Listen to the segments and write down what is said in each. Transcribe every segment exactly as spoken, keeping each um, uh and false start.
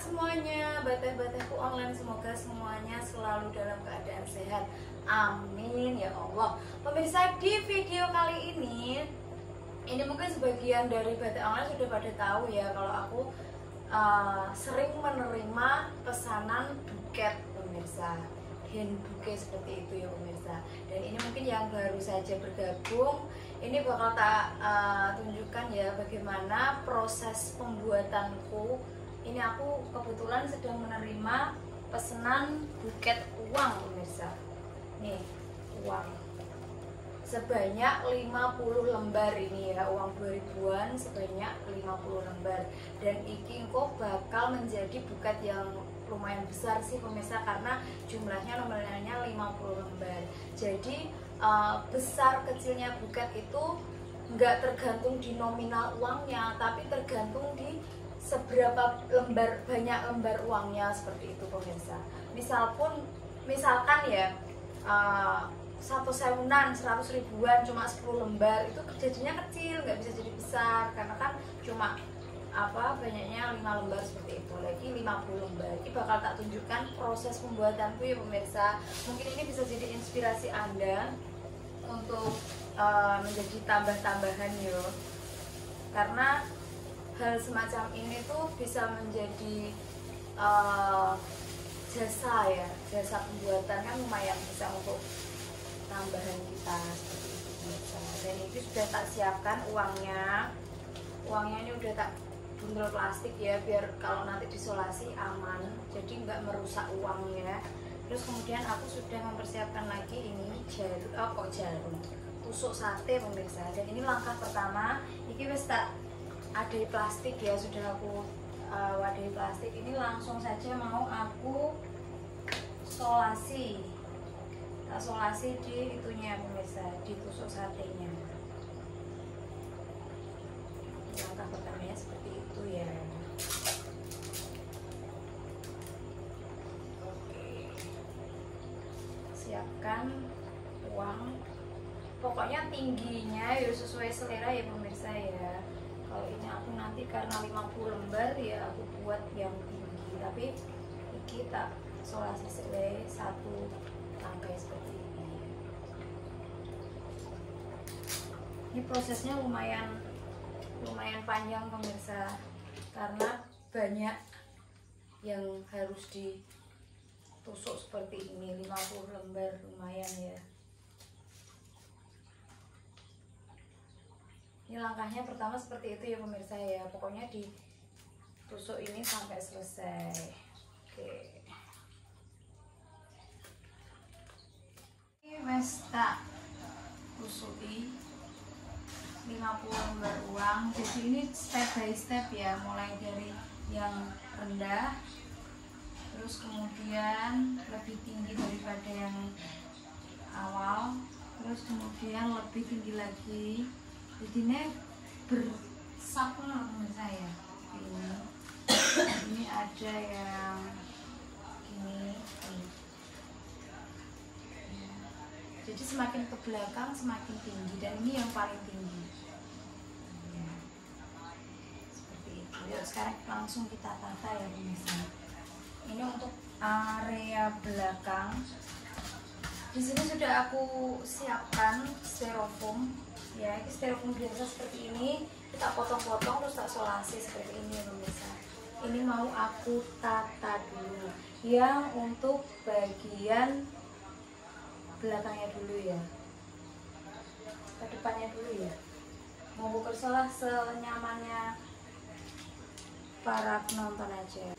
semuanya, bateh-batehku online, semoga semuanya selalu dalam keadaan sehat. Amin ya Allah. Pemirsa, di video kali ini, ini mungkin sebagian dari bateh online sudah pada tahu ya kalau aku uh, sering menerima pesanan buket pemirsa, hand bouquet seperti itu ya pemirsa. Dan ini mungkin yang baru saja bergabung, ini bakal tak uh, tunjukkan ya bagaimana proses pembuatanku. Ini aku kebetulan sedang menerima pesanan buket uang pemirsa. Nih, uang sebanyak lima puluh lembar ini ya, uang dua ribuan sebanyak lima puluh lembar. Dan iki kok bakal menjadi buket yang lumayan besar sih pemirsa, karena jumlahnya nominalnya lima puluh lembar. Jadi uh, besar kecilnya buket itu nggak tergantung di nominal uangnya, tapi tergantung di seberapa lembar, banyak lembar uangnya, seperti itu pemirsa. Misal pun, misalkan ya uh, satu sewunan, seratus ribuan, cuma sepuluh lembar, itu jadinya kecil, nggak bisa jadi besar, karena kan cuma apa banyaknya lima lembar seperti itu. Lagi lima puluh lembar. Ini bakal tak tunjukkan proses pembuatanku ya pemirsa. Mungkin ini bisa jadi inspirasi Anda untuk uh, menjadi tambah-tambahan yo, karena hal semacam ini tuh bisa menjadi uh, jasa ya, jasa pembuatan kan lumayan bisa untuk tambahan kita seperti itu pemirsa. Dan ini sudah tak siapkan uangnya. Uangnya ini udah tak bundel plastik ya, biar kalau nanti disolasi aman, jadi nggak merusak uangnya. Terus kemudian aku sudah mempersiapkan lagi ini jarum, oh kok jarum, tusuk sate pemirsa. Dan ini langkah pertama. Ini wis tak ada plastik ya, sudah aku uh, wadahi plastik. Ini langsung saja mau aku solasi, tak solasi di itunya pemirsa, di tusuk satenya. Langkah pertamanya seperti itu ya. Oke, siapkan uang, pokoknya tingginya ya sesuai selera ya pemirsa ya. Kalau ini aku nanti karena lima puluh lembar ya aku buat yang tinggi, tapi ini tak solasi selai satu tangkai seperti ini. Ini prosesnya lumayan lumayan panjang pemirsa, karena banyak yang harus ditusuk seperti ini. Lima puluh lembar lumayan ya. Ini langkahnya pertama seperti itu ya pemirsa ya, pokoknya ditusuk ini sampai selesai. Oke, ini mas tak tusuki lima puluh lembar uang. Jadi ini step by step ya, mulai dari yang rendah, terus kemudian lebih tinggi daripada yang awal, terus kemudian lebih tinggi lagi. Jadinya bersapnya menurut saya. Ini, ini ada yang ini, ini. Ya. Jadi semakin ke belakang semakin tinggi, dan ini yang paling tinggi. Ya. Seperti itu. Yuk sekarang langsung kita tata ya pemirsa. Ini untuk area belakang. Di sini sudah aku siapkan styrofoam. Ya, ini styrofoam biasa seperti ini, kita potong-potong terus tak solasi seperti ini ya pemirsa. Ini mau aku tata dulu, yang untuk bagian belakangnya dulu ya, ke depannya dulu ya. Mau buka salah senyamannya para penonton aja.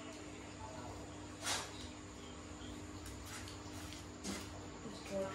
Terus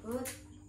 berikut.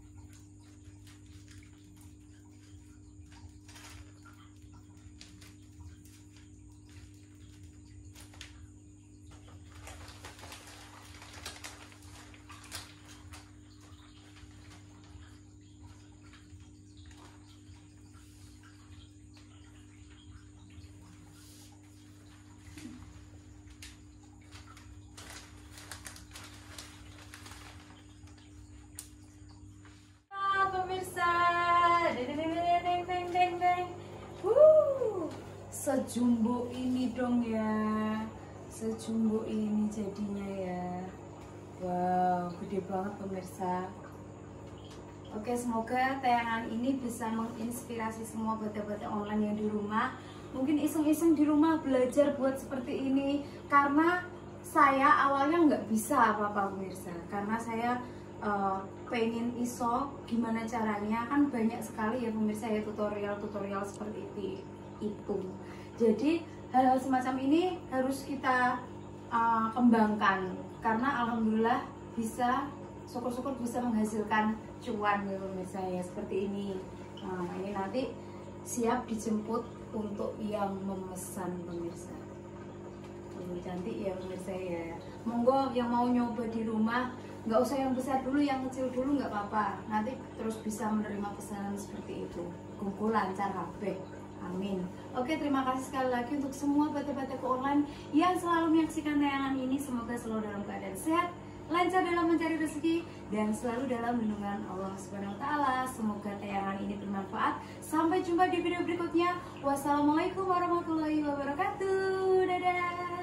Pemirsa, deng deng deng deng deng deng. Wuh, sejumbo ini dong ya, sejumbo ini jadinya ya. Wow, gede banget pemirsa. Oke, semoga tayangan ini bisa menginspirasi semua bata-bata online yang di rumah. Mungkin iseng-iseng di rumah belajar buat seperti ini, karena saya awalnya nggak bisa apa-apa pemirsa, karena saya Uh, pengen iso gimana caranya, kan banyak sekali ya pemirsa ya tutorial-tutorial seperti itu, itu. Jadi hal-hal semacam ini harus kita uh, kembangkan, karena alhamdulillah bisa, syukur-syukur bisa menghasilkan cuan ya pemirsa ya, seperti ini. Nah, ini nanti siap dijemput untuk yang memesan pemirsa. Ini cantik ya pemirsa ya. Monggo yang mau nyoba di rumah, nggak usah yang besar dulu, yang kecil dulu nggak apa-apa, nanti terus bisa menerima pesanan seperti itu. Kumpul lancar kabeh, amin. Oke, terima kasih sekali lagi untuk semua bata-bataku online yang selalu menyaksikan tayangan ini. Semoga selalu dalam keadaan sehat, lancar dalam mencari rezeki, dan selalu dalam lindungan Allah Subhanahu wa Ta'ala. Semoga tayangan ini bermanfaat. Sampai jumpa di video berikutnya. Wassalamualaikum warahmatullahi wabarakatuh. Dadah.